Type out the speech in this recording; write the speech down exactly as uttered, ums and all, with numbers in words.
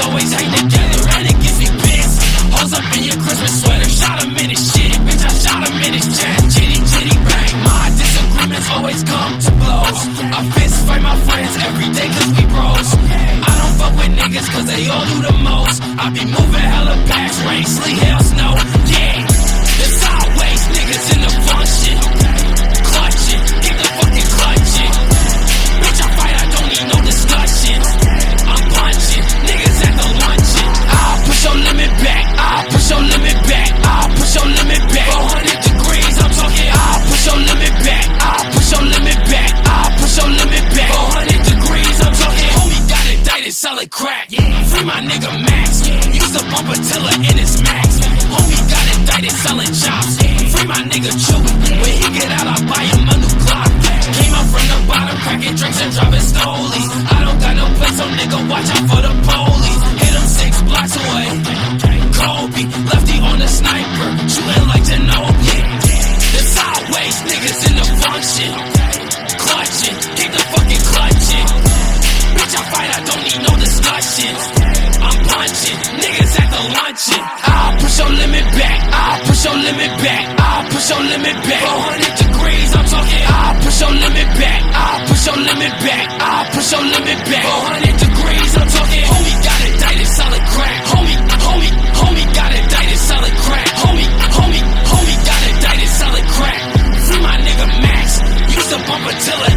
always hang together, and it gets me pissed. Hoes up in your Christmas sweater, shot him in his shit, bitch, I shot him in his chest. Chitty, chitty, bang, my disagreements always come to blows. I fist fight my friends every day cause we bros. I don't fuck with niggas cause they all do the most. I be moving hella packs, rain, sleet, hail, snow, yeah. The sideways niggas in the function, clutching, get the fucking clutching. Bitch, I fight, I don't need no discussion. I'm punching, niggas at the luncheon. I'll push your limit back, I'll push your limit back, I'll push your limit back. four hundred degrees, I'm talking, I'll push your limit back, I'll push your limit back, I'll push your limit back. four hundred degrees, I'm talking, homie got indicted, selling crack. Free my nigga Max, used to bump Attila in his Max. Homie got indicted, selling chops. Free my nigga Chewy, when he get out, I buy him a new Glock. Came up from the bottom, cracking drinks and driving stolies. I don't got no place, so nigga, watch out for the police. Hit him six blocks away. Kobe, lefty on the sniper, shooting like Ginobili. The sideways niggas in the function, clutching, keep the fucking clutching. Bitch, I fight, I don't need no discussion. I'm punching, niggas at the luncheon. I'll push your limit back, I'll push your limit back, I'll push your limit back. four hundred degrees, I'm talking, I'll push your limit back, I'll push your limit back, I'll push your limit back. four hundred degrees, I'm talking, homie got indicted, selling crack. Homie, homie, homie got indicted, selling crack. Homie, homie, homie got indicted, selling crack. Free my nigga Max, used to bump Attila